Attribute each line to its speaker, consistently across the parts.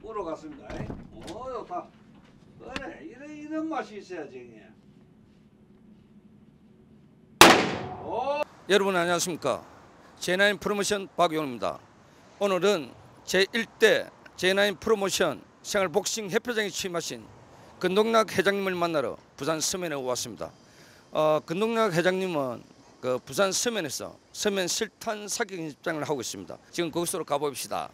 Speaker 1: 물어갔습니다. 좋다. 그래, 이런 맛이 있어야지. 이게.
Speaker 2: 여러분 안녕하십니까. J9 프로모션 박용입니다. 오늘은 제1대 J9 프로모션 생활복싱 협회장에 취임하신 근동락 회장님을 만나러 부산 서면에 왔습니다. 근동락 회장님은 그 부산 서면에서 서면 실탄 사격 연습장을 하고 있습니다. 지금 그곳으로 가봅시다.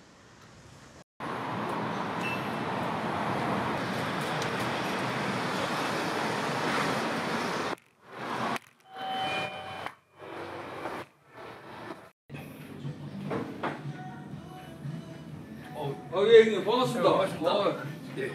Speaker 2: 예, 형님 반갑습니다. 반갑습니다. 예.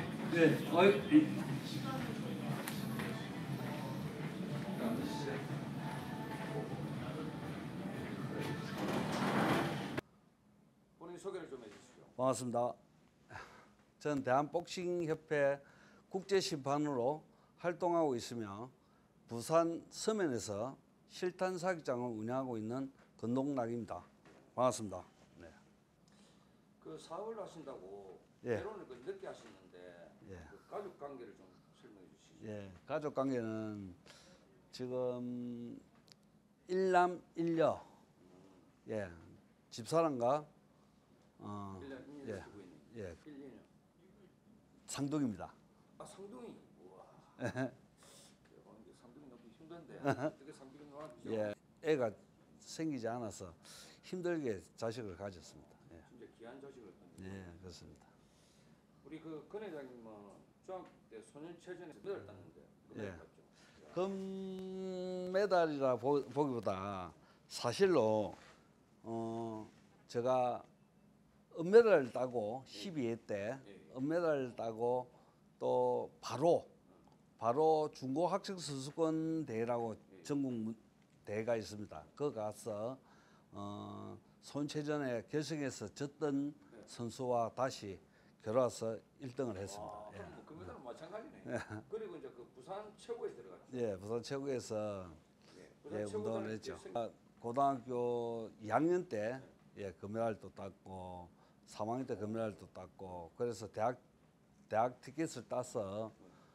Speaker 2: 본인 소개를 좀 해주시죠.
Speaker 1: 반갑습니다. 전 대한복싱협회 국제심판으로 활동하고 있으며 부산 서면에서 실탄 사격장을 운영하고 있는 근동락입니다. 반갑습니다. 네.
Speaker 2: 그 사업을 하신다고
Speaker 1: 예.
Speaker 2: 결혼을 늦게 하셨는데
Speaker 1: 예.
Speaker 2: 그 가족 관계를 좀 설명해 주시죠.
Speaker 1: 예, 가족 관계는 지금 일남 일녀. 예, 집사람과 예, 예, 상둥입니다.
Speaker 2: 아 상둥이. 우와. 상둥이 너무 힘든데 어떻게 상둥이 놓아주죠?
Speaker 1: 예, 애가 생기지 않아서 힘들게 자식을 가졌습니다. 예,
Speaker 2: 진짜 귀한 자식을 가졌네요.
Speaker 1: 예, 그렇습니다.
Speaker 2: 우리 근 회장님은 중학교 때 소년체전에서 메달 땄는데
Speaker 1: 예.
Speaker 2: 땄죠.
Speaker 1: 금메달이라 보기보다 사실로 제가 은메달을 따고 12회 때 은메달을 따고 또 바로 중고 학생 선수권 대회라고 전국 대회가 있습니다. 그 가서 손체전에 결승에서 졌던 선수와 다시 결화서 1등을 했습니다.
Speaker 2: 그럼 뭐 금메달은 마찬가지네. 그리고 이제 그 부산 최고에 들어갔죠.
Speaker 1: 예, 부산 최고에서
Speaker 2: 부산
Speaker 1: 예,
Speaker 2: 최고단을
Speaker 1: 운동을 했죠.
Speaker 2: 이렇게
Speaker 1: 고등학교 2학년 때 예, 금메달도 땄고 3학년 때 금메달도 땄고 그래서 대학 티켓을 따서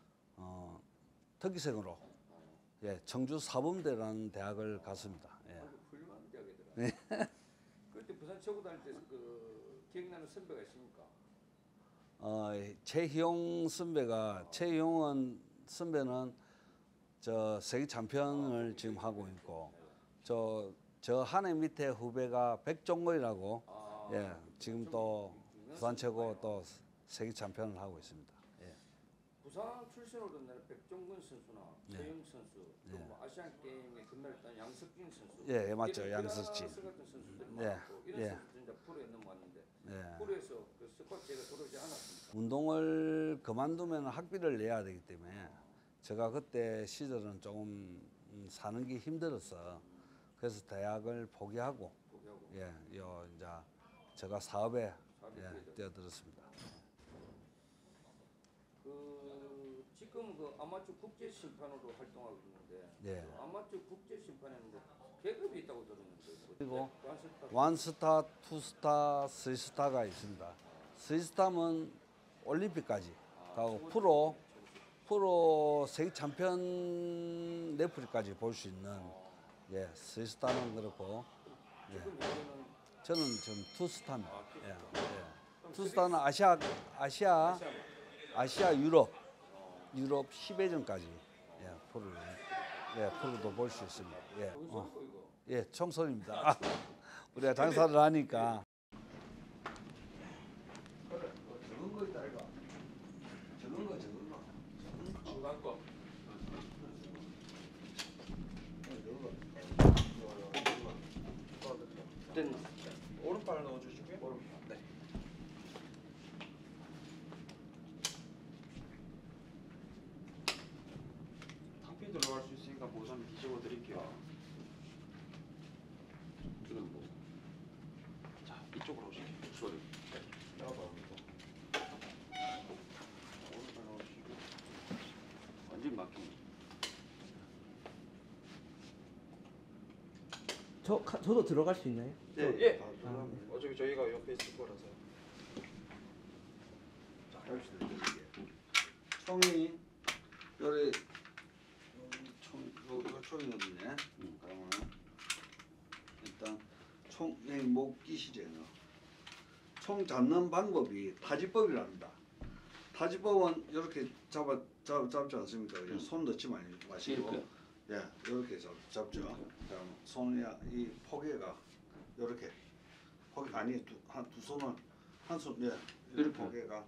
Speaker 1: 특기생으로 예, 청주 사범대라는 대학을 갔습니다. 예.
Speaker 2: 아주 훌륭한 대학에 들어갔죠. 그때 부산 최고 다닐 때 그 기억나는 선배가 있습니까?
Speaker 1: 최희용 선배는 저 세계 챔피언을 지금 하고 있고 저 한 해 밑에 후배가 백종건이라고 예, 지금 또 부산 최고 또 세계 챔피언을 하고 있습니다. 예.
Speaker 2: 부산 출신으로 내는 백종근 선수나 최영 선수, 또 뭐 아시안 게임에 금메달 딴 양석진 선수,
Speaker 1: 예, 맞죠, 양석진.
Speaker 2: 같은 선수들이
Speaker 1: 예,
Speaker 2: 많고 이런
Speaker 1: 예.
Speaker 2: 선수들 이제 프로에 넘어왔는데
Speaker 1: 예.
Speaker 2: 프로에서 그 스쿼트제가 들어오지 않았습니까?
Speaker 1: 운동을 그만두면 학비를 내야 되기 때문에 제가 그때 시절은 조금 사는 게 힘들어서 그래서 대학을 포기하고 예, 이제 제가 사업에 뛰어들었습니다.
Speaker 2: 지금 그 아마추어 국제 심판으로 활동하고 있는데
Speaker 1: 예.
Speaker 2: 그 아마추어 국제 심판에는 뭐 계급이 있다고 들었는데
Speaker 1: 그리고
Speaker 2: 완스타
Speaker 1: 원스타, 투스타, 쓰리스타가 있습니다. 쓰리스타면 올림픽까지 가고 프로 세계 챔피언 레프리까지 볼 수 있는 예, 쓰리스타는 그렇고 예. 저는 지금 투스타입니다. 예, 예. 투스타는 아시아 유럽 10회전까지 예, 프로도 볼 수 있습니다. 예, 예, 총선입니다. 우리가 장사를 하니까. 적은 거 있다 이거. 적은 거.
Speaker 2: 중간 거. 됐나?
Speaker 3: 오른발 넣어주시고요. 오른발. 네. 탕피 들어갈 수 있으니까 모자 한번 뒤집어 드릴게요.
Speaker 2: 지금 뭐
Speaker 3: 자, 이쪽으로 오실게요.
Speaker 2: 소리.
Speaker 3: 네. 나와봐. 오른발 넣어주시고.
Speaker 2: 완전 막힙니다.
Speaker 4: 저도 들어갈 수 있나요?
Speaker 3: 예. 어차피 저희가 옆에 있을 거라서.
Speaker 1: 합시다. 이렇게. 총이 요래 요 총이 어디네? 그러면 일단 총 여기 목 끼시죠. 총 잡는 방법이 타지법이랍니다. 타지법은 이렇게 잡지 않습니까? 손 넣지 마시고 예, 이렇게 잡죠. 그다음 손이 이 포개가 이렇게 포개 아니 두 손을 한 손 예, 이렇게 포개가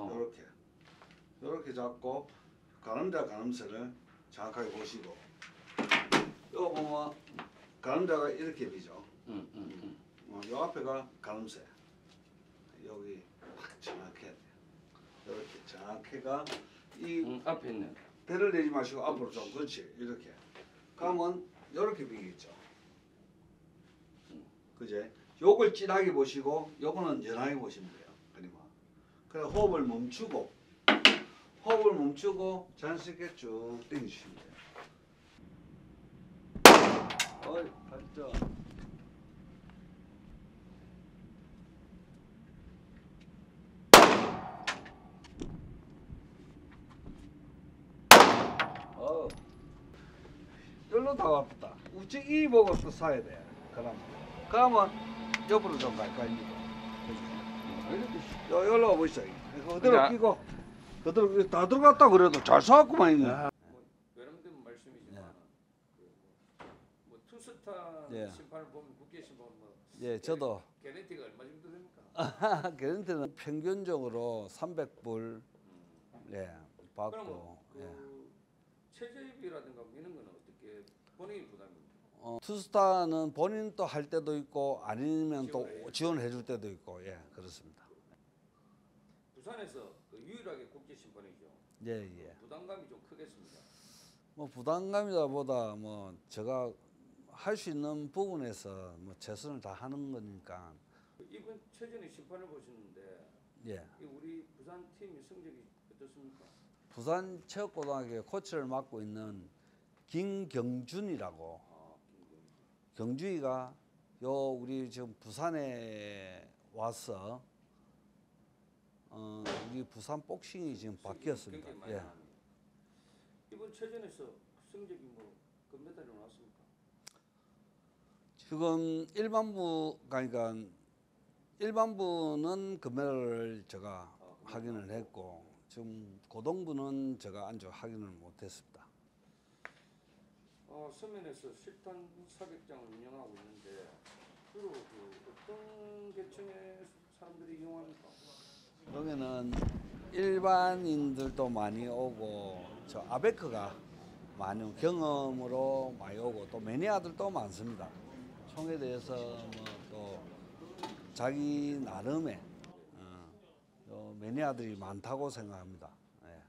Speaker 1: 이렇게 잡고 가늠자 가늠쇠를 정확하게 보시고 이거 보면 가늠자가 이렇게 비죠. 요 앞에가 가늠쇠 여기 딱 정확해야 돼요. 이렇게 정확해가 이
Speaker 2: 앞에 있는
Speaker 1: 배를 내지 마시고 앞으로 좀 그렇지 이렇게 가면 이렇게 비겠죠. 그제 요걸 진하게 보시고 요거는 연하게 보시면 돼요. 그래 호흡을 멈추고 자연스럽게 쭉 당기시면 돼요. 어이 발전. 여기로 다 왔다. 우측 이 보고 또 사야 돼. 그러면 옆으로 좀 가까이 미고. 여기로 와보시죠. 그대로 끼고 그대로 다 들어갔다 그래도 잘 쏴왔구만 이거.
Speaker 2: 여러분들 말씀이지만 뭐 투스타
Speaker 1: 예.
Speaker 2: 심판을 보면 국회 심판 뭐
Speaker 1: 예, 저도
Speaker 2: 개런티가 얼마 정도 됩니까?
Speaker 1: 개런티는 평균적으로 300불 예, 받고
Speaker 2: 그러면
Speaker 1: 예.
Speaker 2: 체재비라든가 이런 거는 어떻게 본인이 부담입니까?
Speaker 1: 투스타는 본인 또 할 때도 있고 아니면 또 지원해 줄 때도 있고 예, 그렇습니다.
Speaker 2: 부산에서 그 유일하게 국제 심판이죠.
Speaker 1: 예, 예.
Speaker 2: 부담감이 좀 크겠습니다.
Speaker 1: 뭐 부담감이라보다 뭐 제가 할 수 있는 부분에서 뭐 최선을 다하는 거니까
Speaker 2: 이번 최전에 심판을 보셨는데
Speaker 1: 예.
Speaker 2: 우리 부산 팀의 성적이 어떻습니까?
Speaker 1: 부산 체육고등학교 코치를 맡고 있는 김경준이라고 경주이가 요 우리 지금 부산에 와서 우리 부산 복싱이 지금 바뀌었습니다.
Speaker 2: 굉장히 많이
Speaker 1: 예.
Speaker 2: 나왔네요. 이번 최전에서 성적이 뭐 금메달이 나왔습니까?
Speaker 1: 지금 일반부는 금메달을 제가 확인을 했고 지금 고등부는 제가 아직 확인을 못했습니다.
Speaker 2: 서면에서 실탄 사격장을 운영하고 있는데 주로 그 어떤 계층의 사람들이 이용합니까?
Speaker 1: 여기는 일반인들도 많이 오고 저 아베크가 많이 경험으로 많이 오고 또 매니아들도 많습니다. 총에 대해서 뭐 또 자기 나름의 매니아들이 많다고 생각합니다. 예.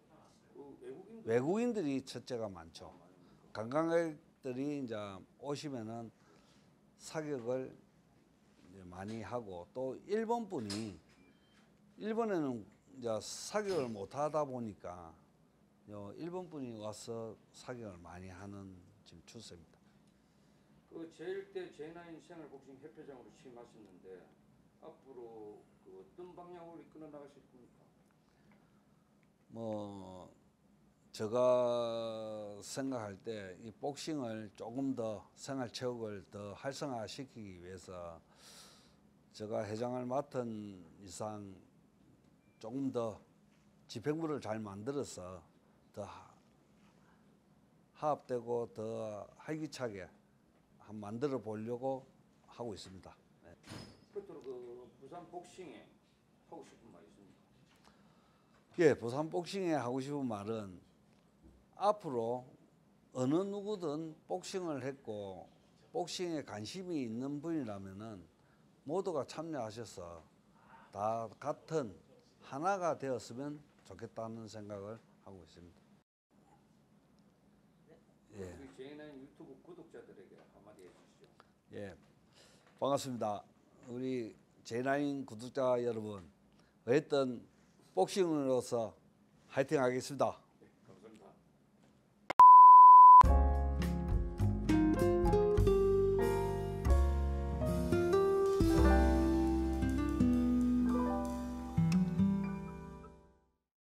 Speaker 1: 외국인들이 첫째가 많죠. 관광객들이 이제 오시면은 사격을 이제 많이 하고 또 일본 분이 일본에는 이제 사격을 못 하다 보니까 일본 분이 와서 사격을 많이 하는 지금 추세입니다.
Speaker 2: 그 제1대 제9 생활복싱 협회장으로 취임하셨는데 앞으로 그 어떤 방향으로 이끌어 나가실 겁니까?
Speaker 1: 뭐 제가 생각할 때 이 복싱을 조금 더 생활체육을 더 활성화시키기 위해서 제가 회장을 맡은 이상 조금 더 집행부를 잘 만들어서 더 하합되고 더 활기차게 한번 만들어 보려고 하고 있습니다. 네.
Speaker 2: 끝으로 그 부산 복싱에 하고 싶은 말 있습니까?
Speaker 1: 예, 부산 복싱에 하고 싶은 말은 앞으로 어느 누구든 복싱을 했고 복싱에 관심이 있는 분이라면은 모두가 참여하셔서 다 같은 하나가 되었으면 좋겠다는 생각을 하고 있습니다. 예.
Speaker 2: 우리 제9 유튜브 구독자들에게 한마디 해주시죠.
Speaker 1: 예, 반갑습니다. 우리 제9 구독자 여러분, 어쨌든 복싱으로서 화이팅 하겠습니다.